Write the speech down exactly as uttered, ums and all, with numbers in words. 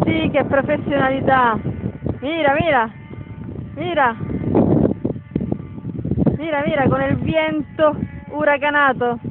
Sì, che professionalità. Mira, mira. Mira. Mira, mira, con il vento uraganato.